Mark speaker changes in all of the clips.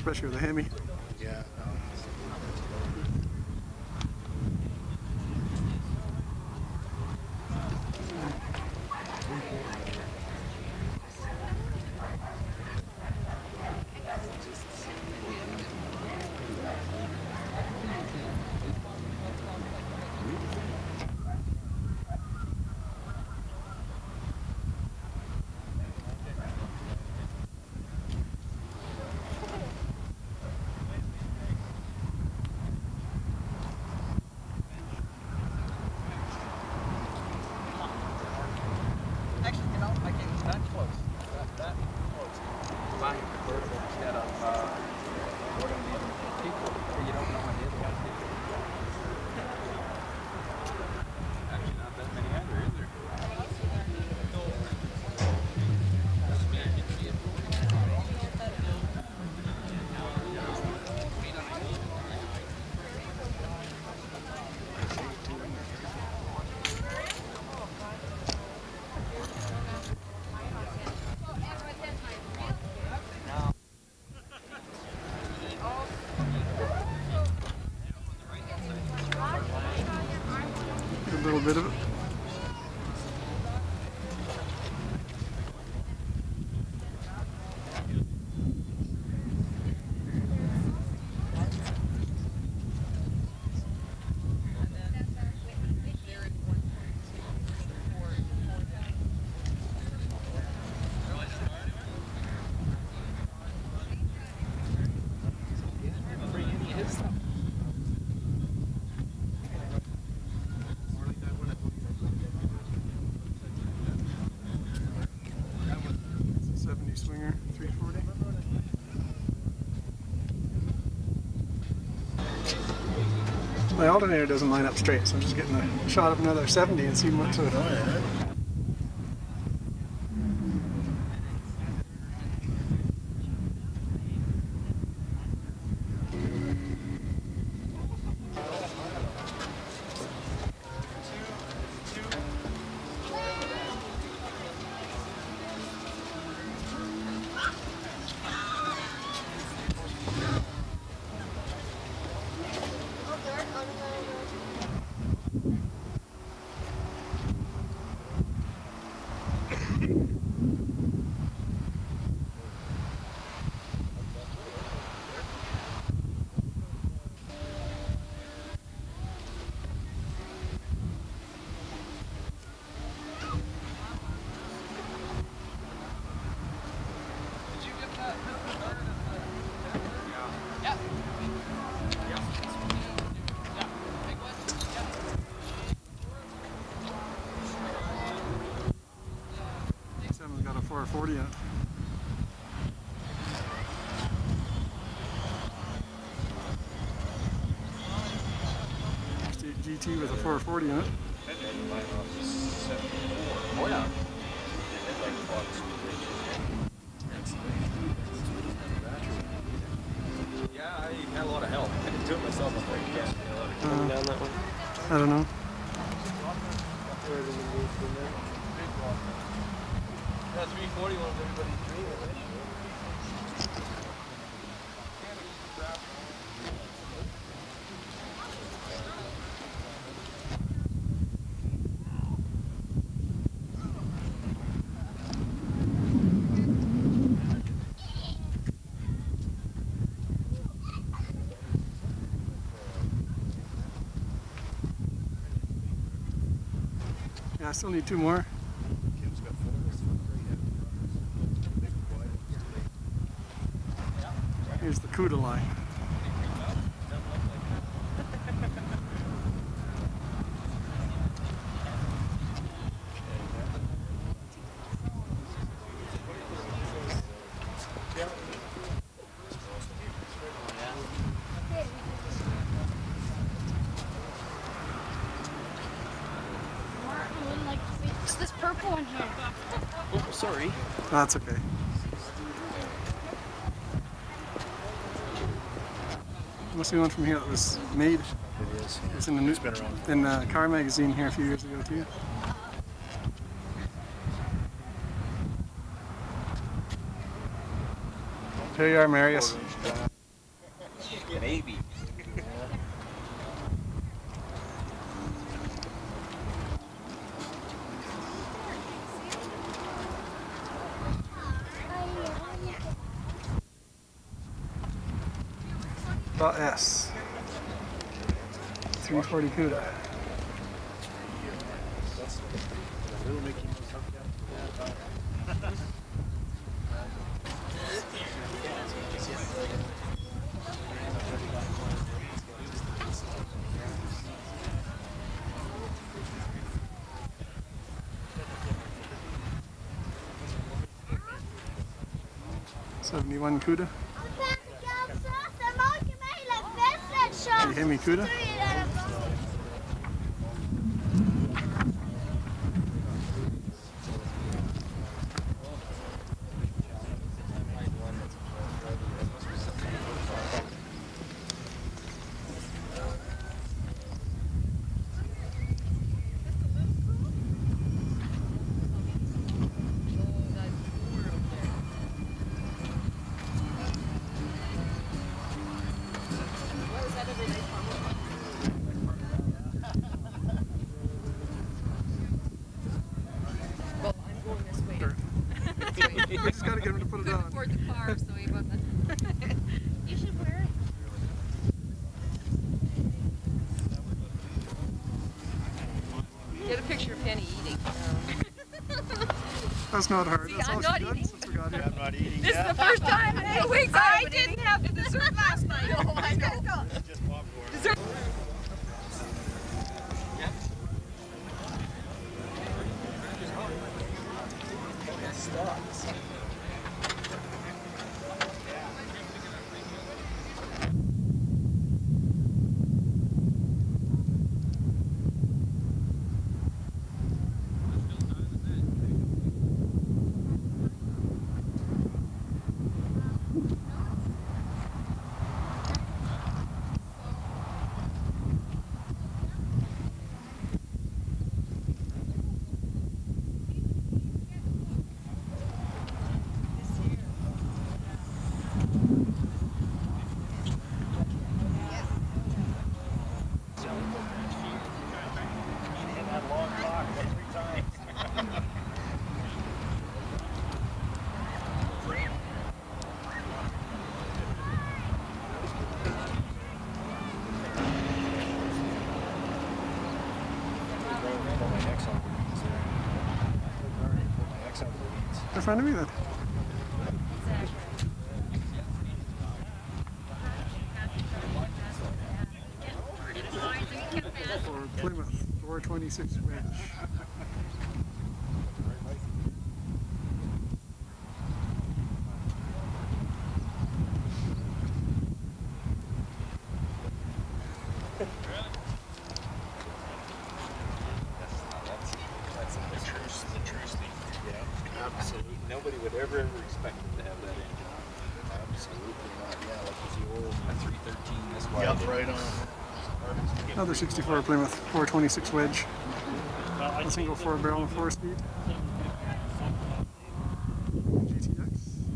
Speaker 1: especially with a Hemi.
Speaker 2: Yeah.
Speaker 3: Actually, you know, I came that close. That close. Buying a convertible instead of one of these people where you don't know what the other one's doing. Actually, not that many either, is there?
Speaker 1: A little bit of it. Swinger 340. My alternator doesn't line up straight, so I'm just getting a shot of another 70 and seeing what's it. Got a 440 in it. GT with a 440 in it.
Speaker 3: Oh yeah. Yeah, I had a lot of help. I didn't do it myself. I'm like, yeah. Coming down that one.
Speaker 1: I don't know.
Speaker 3: Yeah, 340 was everybody's dream, right?
Speaker 1: Yeah, I still need 2 more. Here's the CUDA line.
Speaker 4: It's this purple one here.
Speaker 3: Oh, sorry.
Speaker 1: That's okay. Must be one from here that was made.
Speaker 2: It is.
Speaker 1: It's in the news, in the car magazine here a few years ago too. Here you are, Marius.
Speaker 3: Maybe.
Speaker 1: .S 340 CUDA.
Speaker 3: Little Mickey Mouse hooked up.
Speaker 1: .71 CUDA. Hemi CUDA. We just gotta get him to put it on.
Speaker 2: Afford the car, so he wasn't.
Speaker 4: You should wear it.
Speaker 2: Get a picture of Penny eating.
Speaker 1: That's not hard.
Speaker 2: See,
Speaker 1: That's
Speaker 2: I'm
Speaker 1: all
Speaker 2: not
Speaker 1: she's done
Speaker 2: eating.
Speaker 1: since we got here.
Speaker 3: I'm not eating.
Speaker 2: This is the first time in 8 weeks I didn't have the dessert last night. Oh, I know.
Speaker 3: Just popcorn.
Speaker 2: Dessert.
Speaker 1: In front of me then. For Plymouth, 426 wedge.
Speaker 3: Absolutely. Nobody would ever expect them to have that engine. Absolutely not. Yeah, like the old 313. That's why. Yep, right on.
Speaker 1: Another 64 Plymouth, 426 wedge. A single 4-barrel, 4-speed. GTX.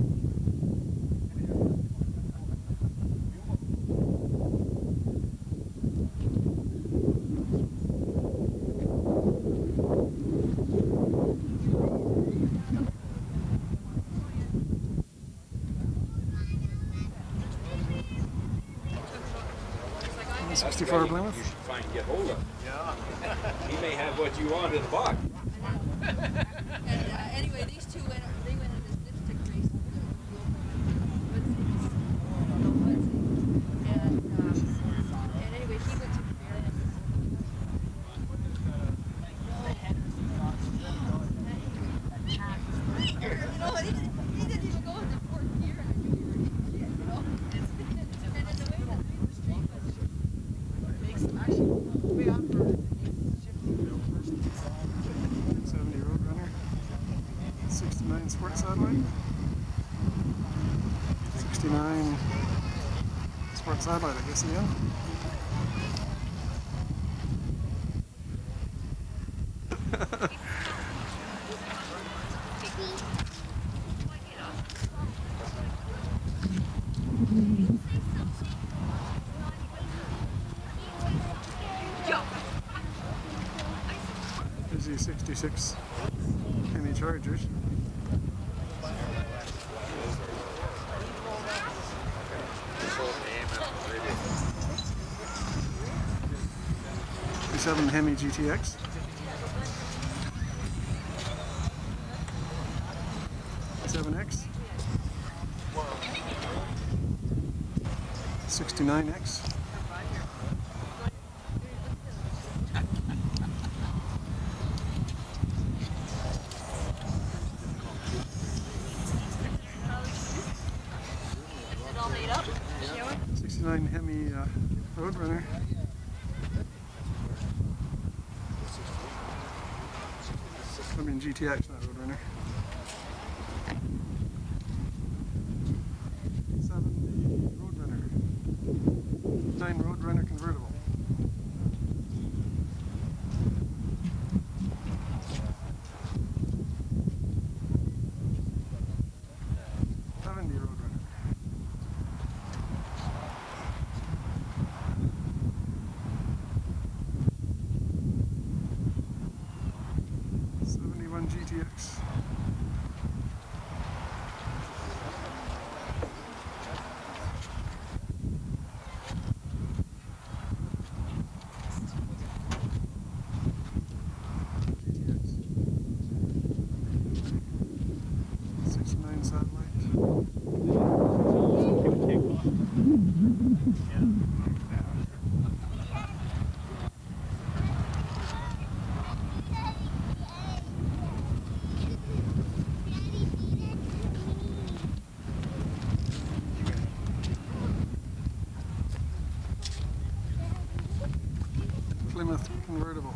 Speaker 3: That's
Speaker 1: 64
Speaker 3: the guy
Speaker 1: Plymouth.
Speaker 3: You should find and get hold of. Yeah. He may have what you want in the box.
Speaker 2: And anyway, these two went. They went in this dipstick race. And anyway, he went to no, he didn't even go into fourth gear, and I knew we were in shit, you know. And in the way that the street was, makes actually way off for it makes shifting real first.
Speaker 1: 70 Roadrunner. 69 Sport Satellite. 69 Sport Satellite, I guess, again. There's these 66 Hemi Chargers. '57 Hemi GTX. '7X. 69X.
Speaker 2: It all made up?
Speaker 1: 69 Hemi Roadrunner. I mean GTX, not Roadrunner. 70 Roadrunner. 9 Roadrunner convertible. GTX. GTX. 69 satellite. Plymouth convertible.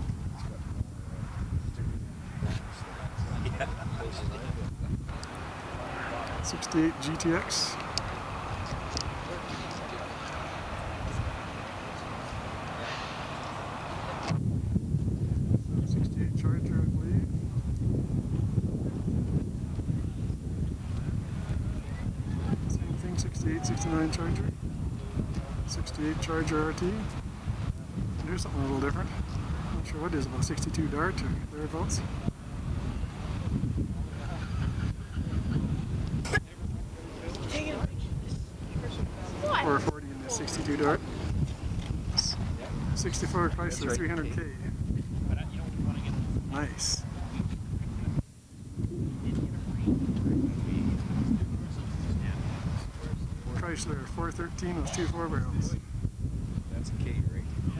Speaker 1: '68 GTX. '68 Charger, I believe. Same thing, '68, '69 Charger. '68 Charger RT. Here's something a little different. Not sure what it is, about a 62 Dart or thereabouts.
Speaker 2: What?
Speaker 1: 440 in the 62 Dart. 64 Chrysler 300K. Nice. Chrysler 413 with 2 4 barrels.
Speaker 3: That's a K, right?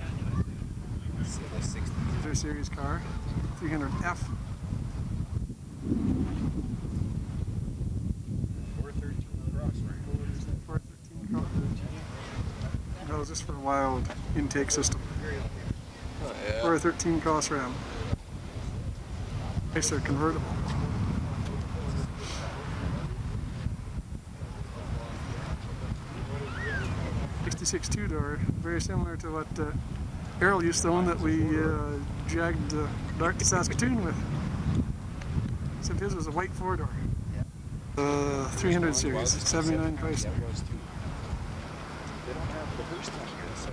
Speaker 1: This is their series car, 300F.
Speaker 3: 413 cross, right?
Speaker 1: 413 car. That was just for a wild intake system.
Speaker 3: Oh, yeah.
Speaker 1: 413 cross ram. Chrysler convertible. 66 two-door, very similar to what Errol used to own that we jagged Dart to Saskatoon with. Except his was a white 4-door. 300 series, 79 Chrysler.
Speaker 3: They don't have the first one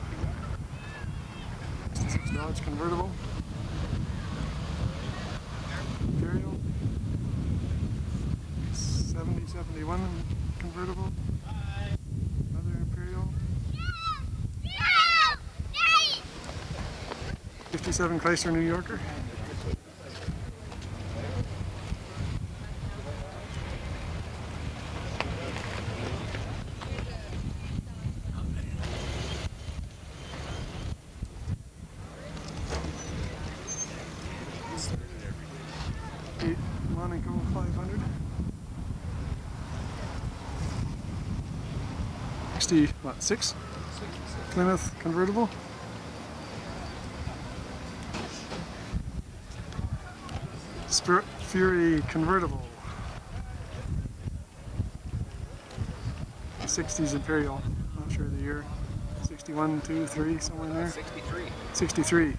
Speaker 3: here,
Speaker 1: 66 Dodge convertible. Imperial. 70, 71 convertible. Another Imperial. 57 Chrysler New Yorker. Monaco 500. 66 Plymouth convertible. Spirit Fury convertible. 60s Imperial, not sure the year. 61, 2, 3, somewhere in there.
Speaker 3: 63.
Speaker 1: 63.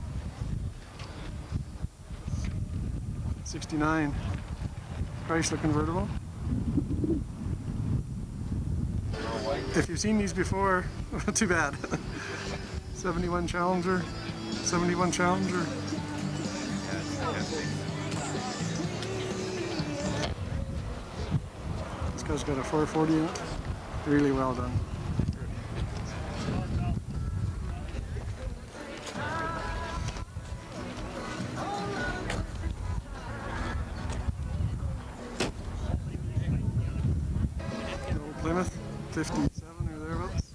Speaker 1: 69 Chrysler convertible. If you've seen these before, too bad. 71 Challenger, 71 Challenger. This guy's got a 440 in it. Really well done. Old Plymouth, 57 or thereabouts.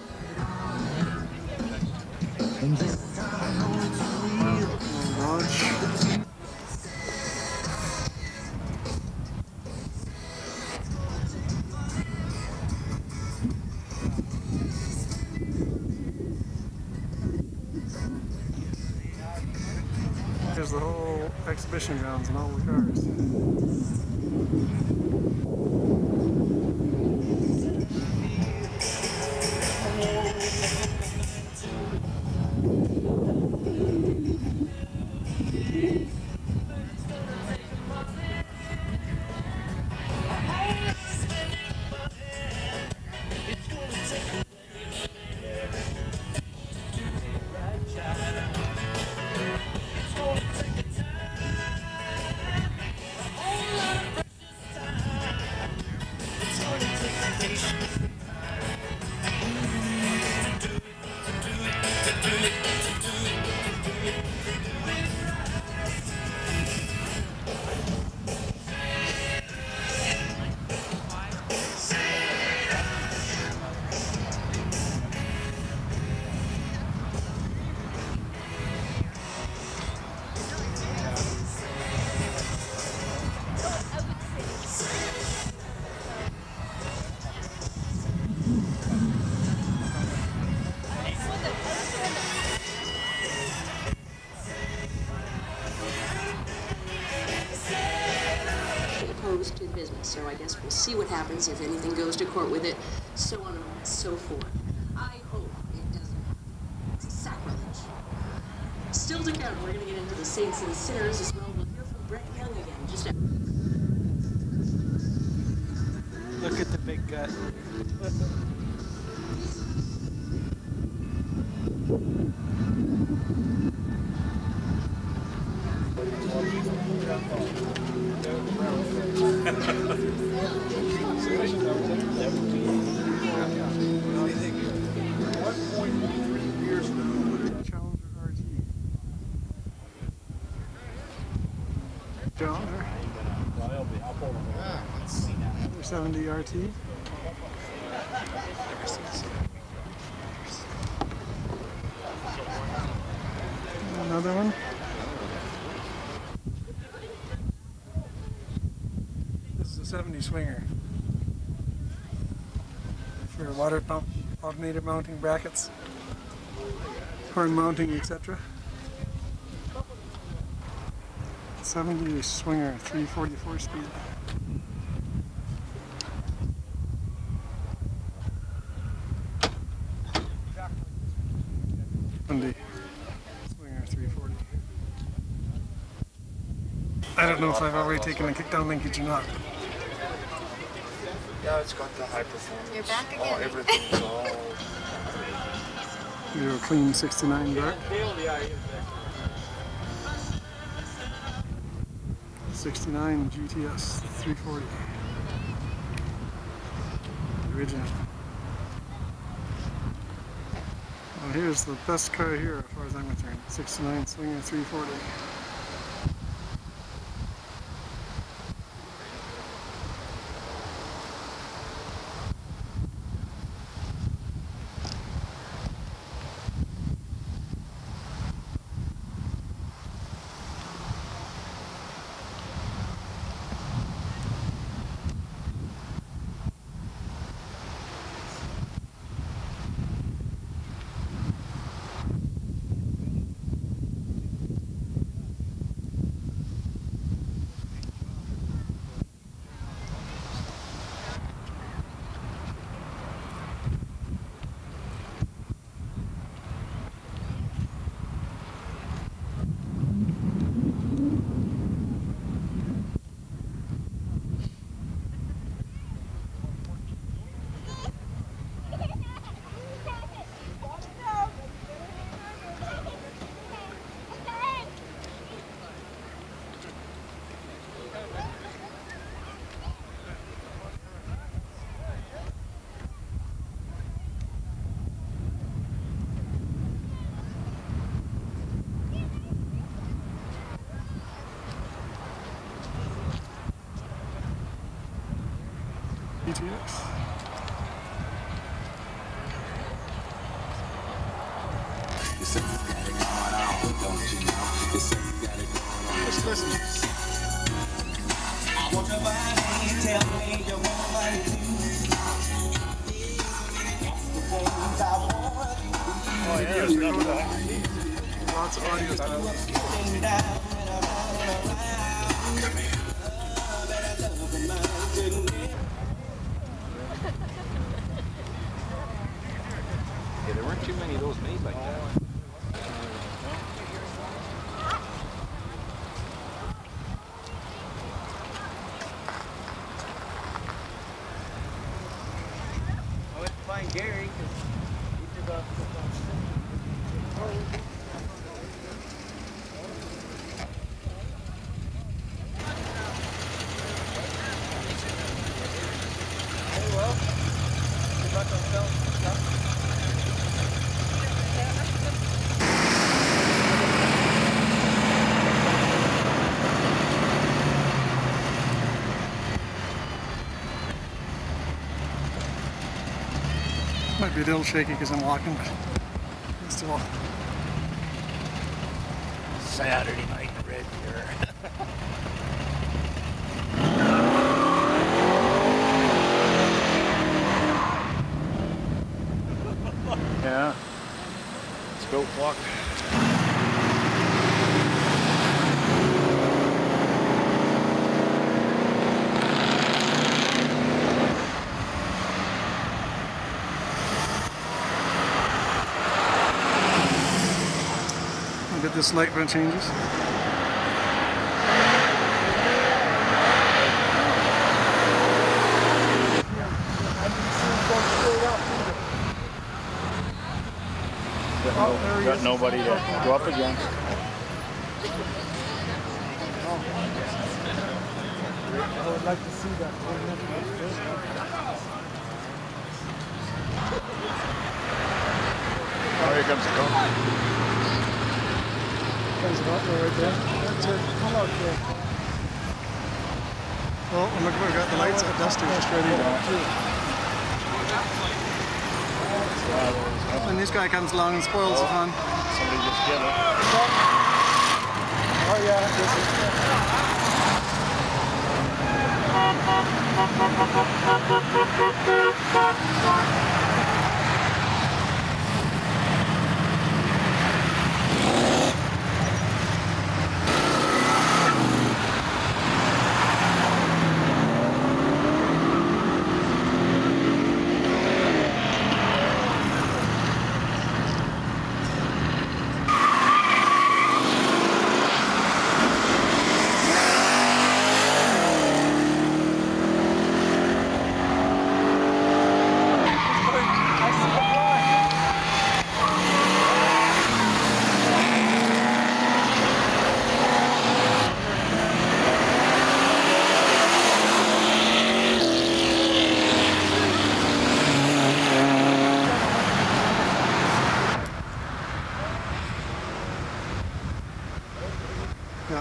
Speaker 1: Old Dodge. There's the whole exhibition grounds and all the cars.
Speaker 5: Opposed to the business, so I guess we'll see what happens if anything goes to court with it, so on and so forth. I hope it doesn't happen. It's a sacrilege. Still to come, we're going to get into the saints and sinners as well. We'll hear from Brett Young again. Just
Speaker 3: Look at the big gut.
Speaker 1: Challenger RT. Challenger. 70 RT. Another one. This is a 70 swinger for water pump, alternator mounting brackets, horn mounting, etc. 70 swinger, 344 speed. Swinger 340. I don't know if I've already taken a kickdown linkage or not.
Speaker 6: Yeah, it's got the high performance.
Speaker 4: You're back again.
Speaker 6: Oh, everything's all.
Speaker 1: Do a clean 69 dart. 69 GTS 340. The original. Well, here's the best car here as far as I'm concerned. 69 Swinger 340. GTX. Just listen.
Speaker 3: Oh yeah,
Speaker 1: Videos recorded. Lots of audio styles.
Speaker 3: Yeah, there weren't too many of those made like that.
Speaker 7: I went to find Gary because he took off the Hey, well, good luck on selling some stuff.
Speaker 1: Might be a little shaky because I'm walking, but still.
Speaker 3: Saturday night in Red Deer. Yeah. Let's go walk.
Speaker 1: I'll get this light run changes.
Speaker 3: Got nobody to go up against.
Speaker 7: I would like to see that.
Speaker 3: Oh, here comes the car.
Speaker 7: There's an auto right there. That's it. Come out there.
Speaker 1: Well, look, we've got the lights at Dusty just ready to. And this guy comes along and spoils the fun.
Speaker 3: Somebody just get it.
Speaker 7: Oh yeah, this is
Speaker 1: Yeah.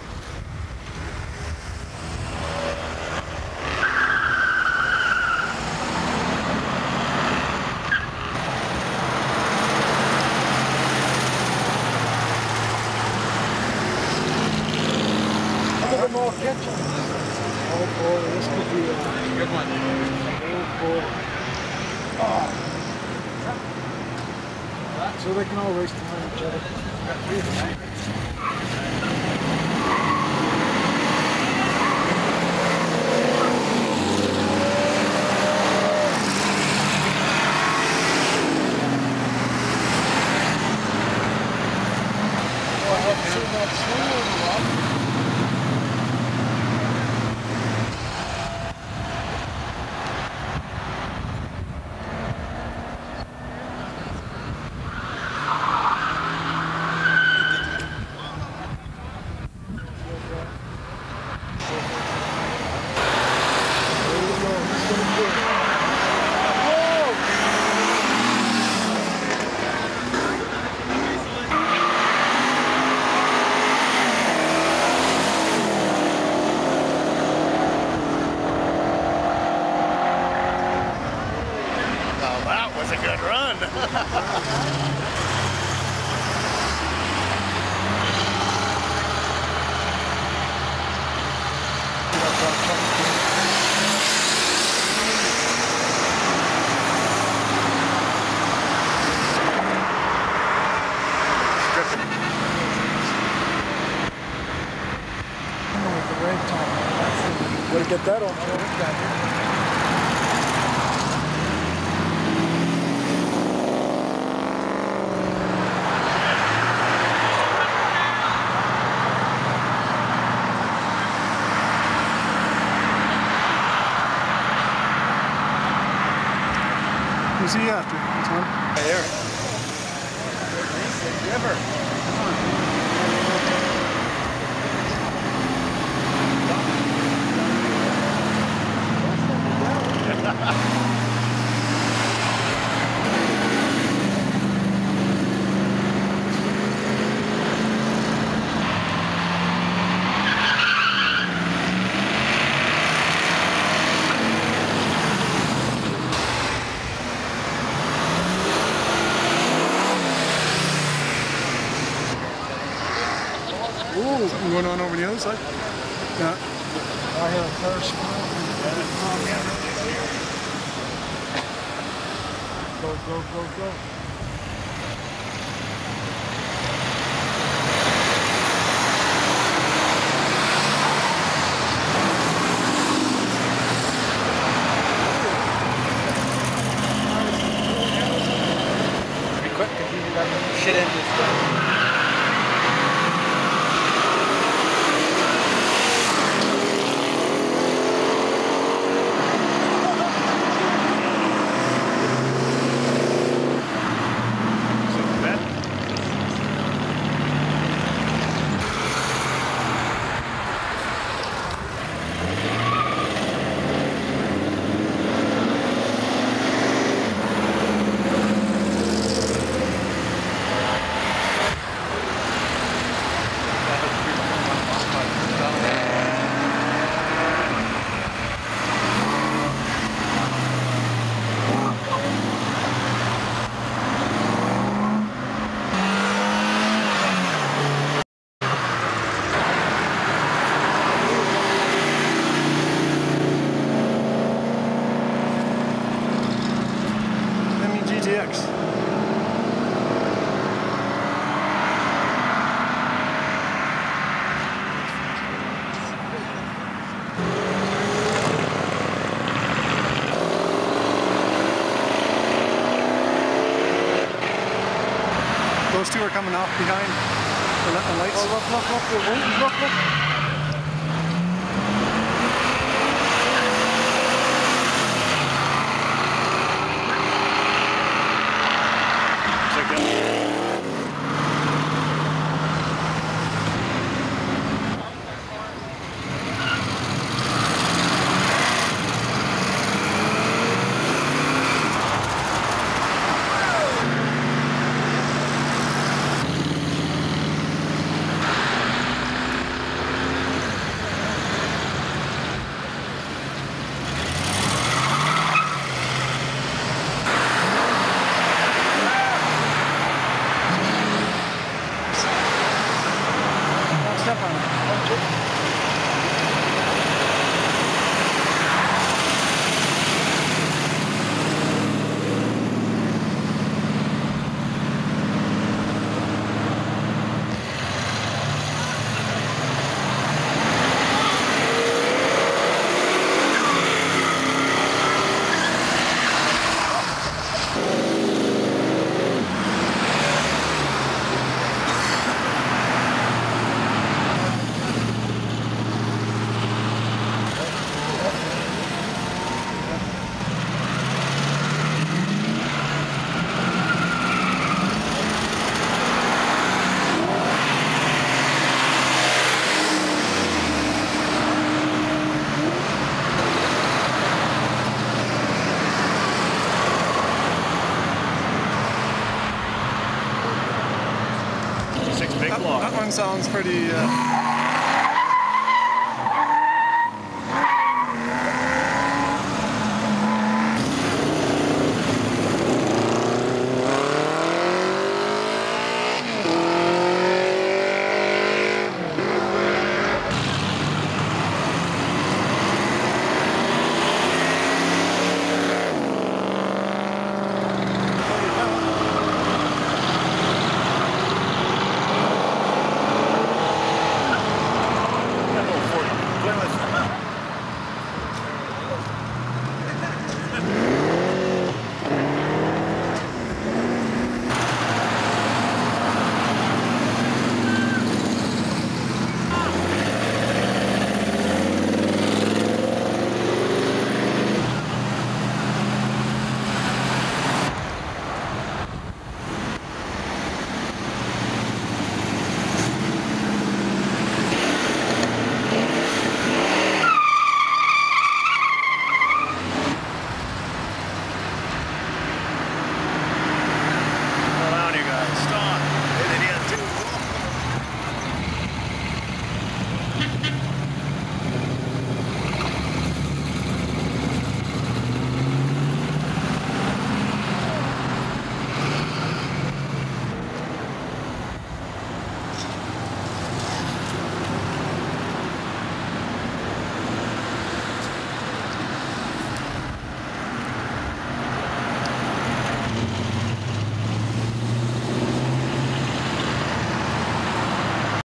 Speaker 7: Look at the more ketchup. Oh boy, this could be a
Speaker 3: Good one.
Speaker 7: oh boy. Oh. So they can all race behind each other. I haven't seen that swing in a while. Gotta get that on film.
Speaker 1: Who's he after? This one?
Speaker 3: There. River.
Speaker 1: Ooh, something going on over the other side. Yeah.
Speaker 7: I hear a first. Go, go, go, go.
Speaker 3: Be quick because you got shit in this stuff.
Speaker 1: GTX. Those two are coming off behind the lights.
Speaker 7: Oh, look, look, look, they're waiting, look, look.
Speaker 1: Step on it. That one sounds pretty